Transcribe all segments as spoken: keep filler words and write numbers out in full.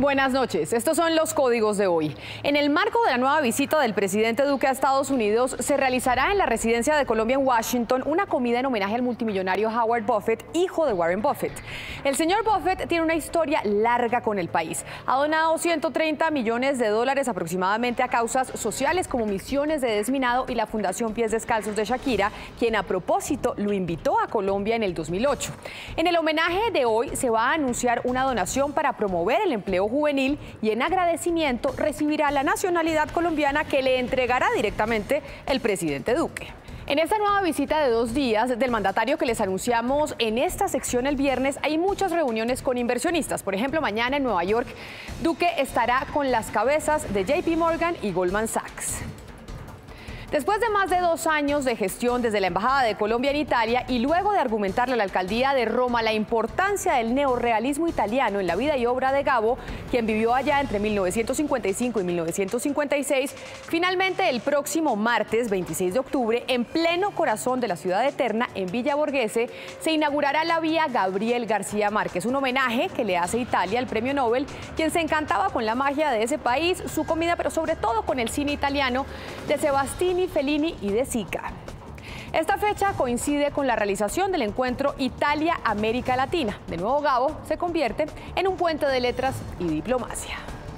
Buenas noches, estos son los códigos de hoy. En el marco de la nueva visita del presidente Duque a Estados Unidos, se realizará en la residencia de Colombia en Washington una comida en homenaje al multimillonario Howard Buffett, hijo de Warren Buffett. El señor Buffett tiene una historia larga con el país. Ha donado ciento treinta millones de dólares aproximadamente a causas sociales como misiones de desminado y la Fundación Pies Descalzos de Shakira, quien a propósito lo invitó a Colombia en el dos mil ocho. En el homenaje de hoy se va a anunciar una donación para promover el empleo juvenil y en agradecimiento recibirá la nacionalidad colombiana que le entregará directamente el presidente Duque. En esta nueva visita de dos días del mandatario que les anunciamos en esta sección el viernes, hay muchas reuniones con inversionistas. Por ejemplo, mañana en Nueva York, Duque estará con las cabezas de J P Morgan y Goldman Sachs. Después de más de dos años de gestión desde la Embajada de Colombia en Italia y luego de argumentarle a la alcaldía de Roma la importancia del neorrealismo italiano en la vida y obra de Gabo, quien vivió allá entre mil novecientos cincuenta y cinco y mil novecientos cincuenta y seis, finalmente el próximo martes veintiséis de octubre, en pleno corazón de la ciudad eterna, en Villa Borghese, se inaugurará la vía Gabriel García Márquez, un homenaje que le hace Italia al premio Nobel, quien se encantaba con la magia de ese país, su comida, pero sobre todo con el cine italiano de Sebastián Fellini y de Sica. Esta fecha coincide con la realización del encuentro Italia-América Latina. De nuevo, Gabo se convierte en un puente de letras y diplomacia.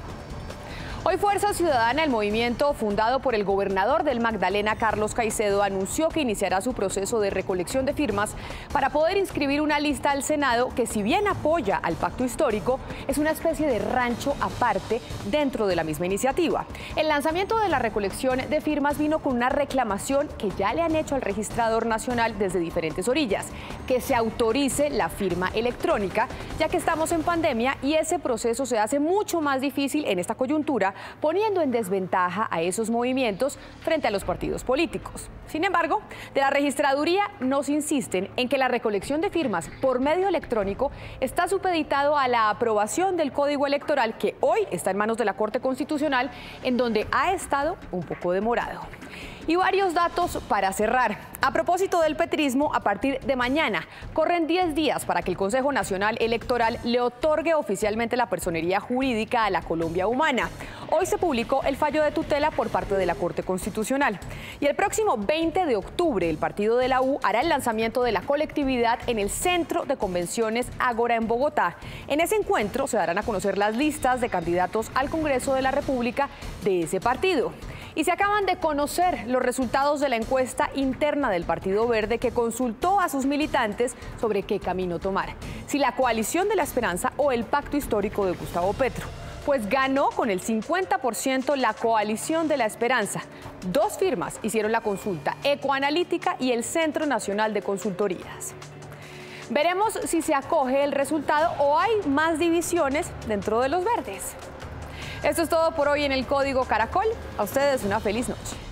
Hoy Fuerza Ciudadana, el movimiento fundado por el gobernador del Magdalena, Carlos Caicedo, anunció que iniciará su proceso de recolección de firmas para poder inscribir una lista al Senado que, si bien apoya al pacto histórico, es una especie de rancho aparte dentro de la misma iniciativa. El lanzamiento de la recolección de firmas vino con una reclamación que ya le han hecho al registrador nacional desde diferentes orillas, que se autorice la firma electrónica, ya que estamos en pandemia y ese proceso se hace mucho más difícil en esta coyuntura, poniendo en desventaja a esos movimientos frente a los partidos políticos. Sin embargo, de la registraduría nos insisten en que la recolección de firmas por medio electrónico está supeditado a la aprobación del Código Electoral, que hoy está en manos de la Corte Constitucional, en donde ha estado un poco demorado. Y varios datos para cerrar. A propósito del petrismo, a partir de mañana corren diez días para que el Consejo Nacional Electoral le otorgue oficialmente la personería jurídica a la Colombia Humana. Hoy se publicó el fallo de tutela por parte de la Corte Constitucional. Y el próximo veinte de octubre, el partido de la U hará el lanzamiento de la colectividad en el Centro de Convenciones Ágora en Bogotá. En ese encuentro se darán a conocer las listas de candidatos al Congreso de la República de ese partido. Y se acaban de conocer los resultados de la encuesta interna del Partido Verde, que consultó a sus militantes sobre qué camino tomar, si la coalición de la esperanza o el pacto histórico de Gustavo Petro. Pues ganó con el cincuenta por ciento la coalición de la esperanza. Dos firmas hicieron la consulta, Ecoanalítica y el Centro Nacional de Consultorías. Veremos si se acoge el resultado o hay más divisiones dentro de los verdes. Esto es todo por hoy en el Código Caracol. A ustedes una feliz noche.